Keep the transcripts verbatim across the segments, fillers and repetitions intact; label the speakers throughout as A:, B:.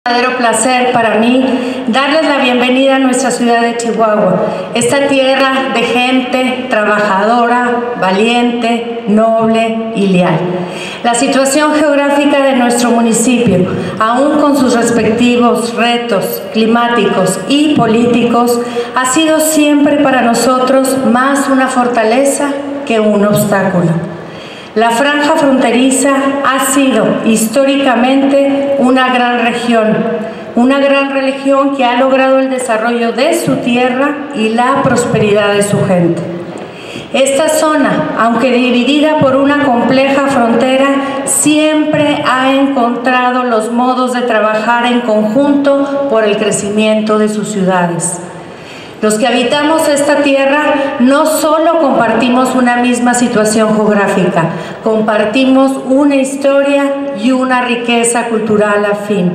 A: verdadero placer para mí darles la bienvenida a nuestra ciudad de Chihuahua, esta tierra de gente trabajadora, valiente, noble y leal. La situación geográfica de nuestro municipio, aún con sus respectivos retos climáticos y políticos, ha sido siempre para nosotros más una fortaleza que un obstáculo. La franja fronteriza ha sido históricamente una gran región, una gran región que ha logrado el desarrollo de su tierra y la prosperidad de su gente. Esta zona, aunque dividida por una compleja frontera, siempre ha encontrado los modos de trabajar en conjunto por el crecimiento de sus ciudades. Los que habitamos esta tierra no solo compartimos una misma situación geográfica, compartimos una historia y una riqueza cultural afín.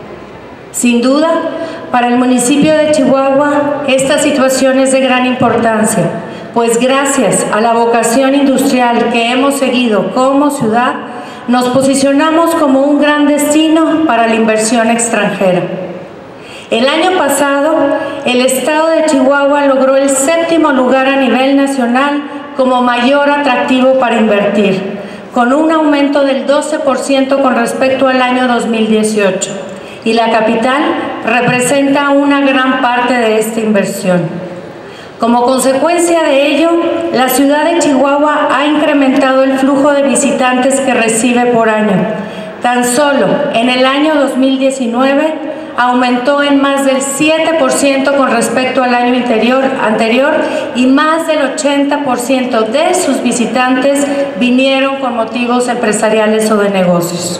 A: Sin duda, para el municipio de Chihuahua, esta situación es de gran importancia, pues gracias a la vocación industrial que hemos seguido como ciudad, nos posicionamos como un gran destino para la inversión extranjera. El año pasado, el estado de Chihuahua logró el séptimo lugar a nivel nacional como mayor atractivo para invertir, con un aumento del doce por ciento con respecto al año dos mil dieciocho, y la capital representa una gran parte de esta inversión. Como consecuencia de ello, la ciudad de Chihuahua ha incrementado el flujo de visitantes que recibe por año. Tan solo en el año dos mil diecinueve, aumentó en más del siete por ciento con respecto al año anterior, anterior y más del ochenta por ciento de sus visitantes vinieron con motivos empresariales o de negocios.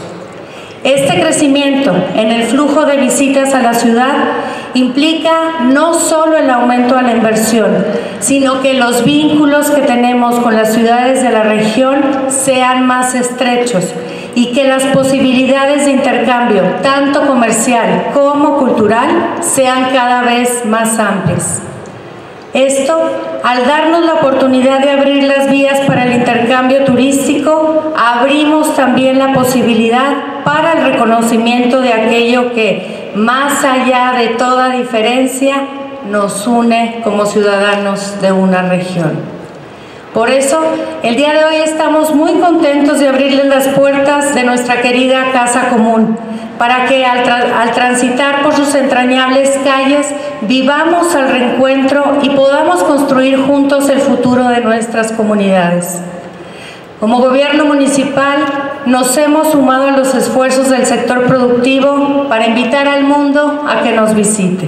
A: Este crecimiento en el flujo de visitas a la ciudad implica no solo el aumento a la inversión, sino que los vínculos que tenemos con las ciudades de la región sean más estrechos y que las posibilidades de intercambio, tanto comercial como cultural, sean cada vez más amplias. Esto, al darnos la oportunidad de abrir las vías para el intercambio turístico, abrimos también la posibilidad para el reconocimiento de aquello que, más allá de toda diferencia, nos une como ciudadanos de una región. Por eso, el día de hoy estamos muy contentos de abrirles las puertas de nuestra querida Casa Común, para que al, tra al transitar por sus entrañables calles vivamos al reencuentro y podamos construir juntos el futuro de nuestras comunidades. Como gobierno municipal, nos hemos sumado a los esfuerzos del sector productivo para invitar al mundo a que nos visite.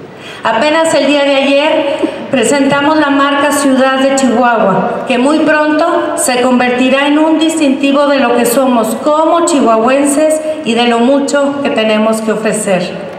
A: Apenas el día de ayer presentamos la marca Ciudad de Chihuahua, que muy pronto se convertirá en un distintivo de lo que somos como chihuahuenses y de lo mucho que tenemos que ofrecer.